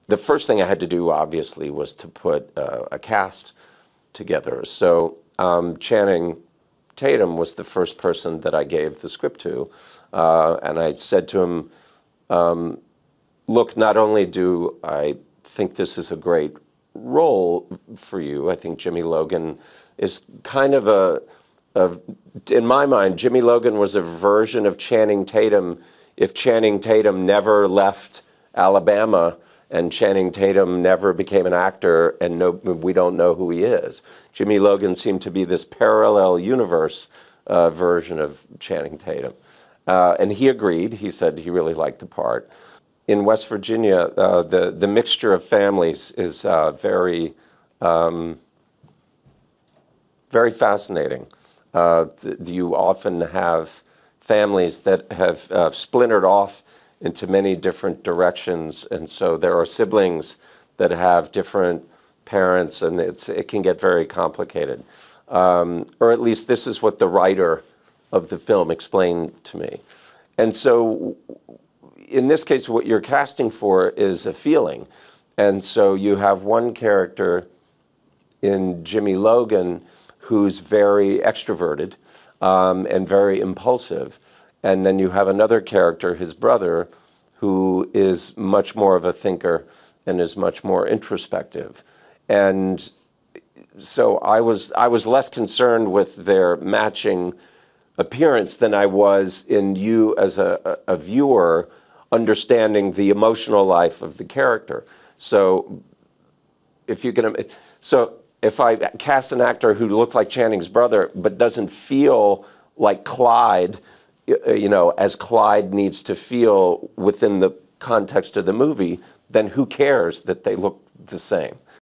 the first thing I had to do, obviously, was to put a cast together. So Channing Tatum was the first person that I gave the script to. And I said to him, look, not only do I think this is a great role for you, I think Jimmy Logan is kind of in my mind, Jimmy Logan was a version of Channing Tatum if Channing Tatum never left Alabama and Channing Tatum never became an actor and we don't know who he is. Jimmy Logan seemed to be this parallel universe version of Channing Tatum. And he agreed. He said he really liked the part. In West Virginia, the mixture of families is very fascinating. You often have families that have splintered off into many different directions, and so there are siblings that have different parents, and it can get very complicated. Or at least this is what the writer of the film explained to me. And so in this case, what you're casting for is a feeling. And so you have one character in Jimmy Logan who's very extroverted and very impulsive. And then you have another character, his brother, who is much more of a thinker and is much more introspective. And so I was less concerned with their matching appearance than I was in you as a viewer understanding the emotional life of the character. So if I cast an actor who looked like Channing's brother but doesn't feel like Clyde, you know, as Clyde needs to feel within the context of the movie, then who cares that they look the same?